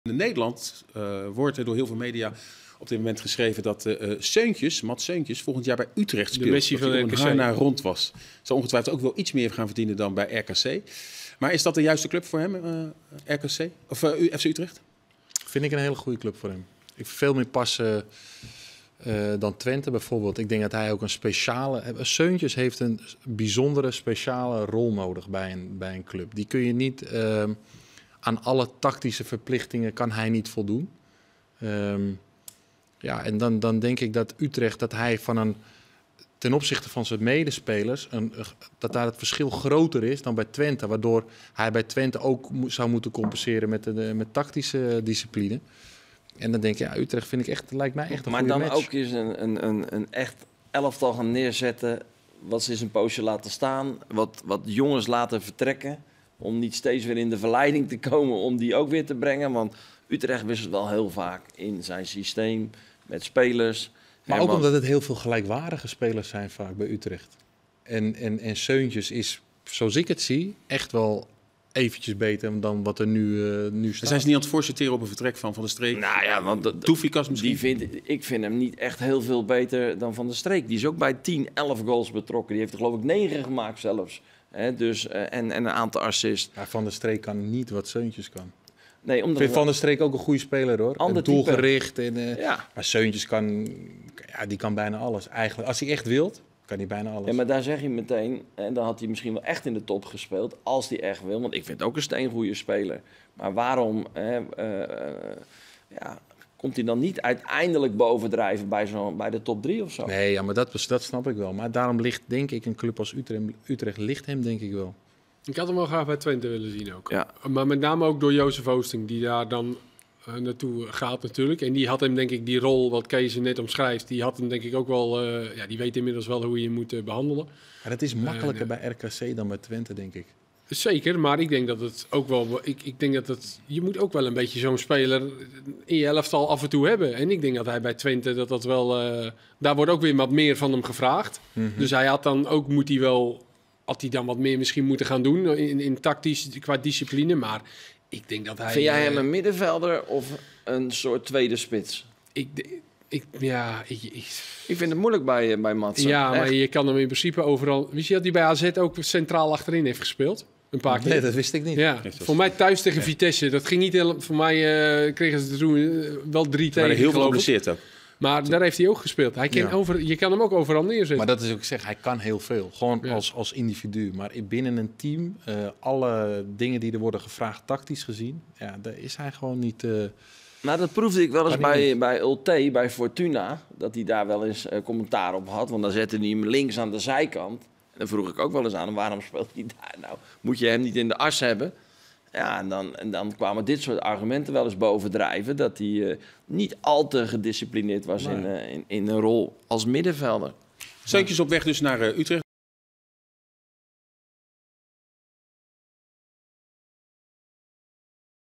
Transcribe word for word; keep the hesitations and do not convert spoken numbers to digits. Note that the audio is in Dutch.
In Nederland uh, wordt er door heel veel media op dit moment geschreven dat uh, Seuntjes, Mats Seuntjes, volgend jaar bij Utrecht speelt. De Messi van dat R K C. Een haar na rond was. Zal ongetwijfeld ook wel iets meer gaan verdienen dan bij R K C. Maar is dat de juiste club voor hem, uh, R K C? Of uh, F C Utrecht? Vind ik een hele goede club voor hem. Ik vind veel meer passen uh, dan Twente bijvoorbeeld. Ik denk dat hij ook een speciale... Seuntjes heeft een bijzondere, speciale rol nodig bij een, bij een club. Die kun je niet... Uh, aan alle tactische verplichtingen kan hij niet voldoen. Um, ja, en dan, dan denk ik dat Utrecht, dat hij van een... ten opzichte van zijn medespelers, een, dat daar het verschil groter is dan bij Twente. Waardoor hij bij Twente ook zou moeten compenseren met, de, met tactische discipline. En dan denk ik, ja, Utrecht vind ik echt, lijkt mij echt een maar goede dan match. ook eens een, een, een, een echt elftal gaan neerzetten. Wat ze eens een poosje laten staan. Wat, wat jongens laten vertrekken. Om niet steeds weer in de verleiding te komen om die ook weer te brengen. Want Utrecht wisselt wel heel vaak in zijn systeem met spelers. Maar en ook wat... omdat het heel veel gelijkwaardige spelers zijn vaak bij Utrecht. En, en, en Seuntjes is, zoals ik het zie, echt wel eventjes beter dan wat er nu, uh, nu staat. Zijn ze niet aan het voorsorteren op een vertrek van Van der Streek? Nou ja, want Toefikas misschien? Die vind, ik vind hem niet echt heel veel beter dan Van der Streek. Die is ook bij tien, elf goals betrokken. Die heeft er geloof ik negen gemaakt zelfs. He, dus, uh, en, en een aantal assists. Ja, Van der Streek kan niet wat Seuntjes kan. Nee, omdat ik vind Van der Streek ook een goede speler hoor. Ander doelgericht. En, uh, ja. Maar Seuntjes kan, ja, die kan bijna alles. Eigenlijk, als hij echt wilt, kan hij bijna alles. Ja, maar daar zeg je meteen, en dan had hij misschien wel echt in de top gespeeld, als hij echt wil. Want ik vind het ook een steengoede speler. Maar waarom hè, uh, uh, ja, komt hij dan niet uiteindelijk bovendrijven bij, zo, bij de top drie of zo? Nee, ja, maar dat, dat snap ik wel. Maar daarom ligt denk ik een club als Utrecht, Utrecht ligt hem denk ik wel. Ik had hem wel graag bij Twente willen zien ook. Ja. Maar met name ook door Jozef Oosting, die daar dan uh, naartoe gaat natuurlijk. En die had hem denk ik die rol, wat Kees net omschrijft, die had hem denk ik ook wel... Uh, ja, die weet inmiddels wel hoe je hem moet uh, behandelen. Maar het is makkelijker uh, bij R K C dan bij Twente, denk ik. Zeker, maar ik denk dat het ook wel... Ik, ik denk dat het... Je moet ook wel een beetje zo'n speler in je elftal af en toe hebben. En ik denk dat hij bij Twente dat dat wel... Uh, daar wordt ook weer wat meer van hem gevraagd. Mm-hmm. Dus hij had dan ook, moet hij wel... Had hij dan wat meer misschien moeten gaan doen in, in tactisch, qua discipline. Maar ik denk dat hij... Vind jij hem een middenvelder of een soort tweede spits? Ik... Ik, ja, ik, ik... ik vind het moeilijk bij, bij Mats. Ja, echt. Maar je kan hem in principe overal... Wist je dat hij bij A Z ook centraal achterin heeft gespeeld? Een paar keer. Nee, dat wist ik niet. Ja, voor mij thuis tegen Vitesse. Dat ging niet heel... Voor mij uh, kregen ze toen uh, wel drie tegen. Maar heel veel geblesseerd ook. Maar daar heeft hij ook gespeeld. Hij kan ja. over, je kan hem ook overal neerzetten. Maar dat is ook ik zeg, hij kan heel veel. Gewoon ja. als, als individu. Maar binnen een team, uh, alle dingen die er worden gevraagd tactisch gezien, ja, daar is hij gewoon niet... Uh, Nou, dat proefde ik wel eens bij, bij Ulte, bij Fortuna. Dat hij daar wel eens uh, commentaar op had. Want dan zette hij hem links aan de zijkant. En dan vroeg ik ook wel eens aan hem, waarom speelt hij daar nou? Moet je hem niet in de as hebben? Ja, en dan, en dan kwamen dit soort argumenten wel eens bovendrijven. Dat hij uh, niet al te gedisciplineerd was nee. in, uh, in, in een rol als middenvelder. Seuntjes op weg dus naar uh, Utrecht.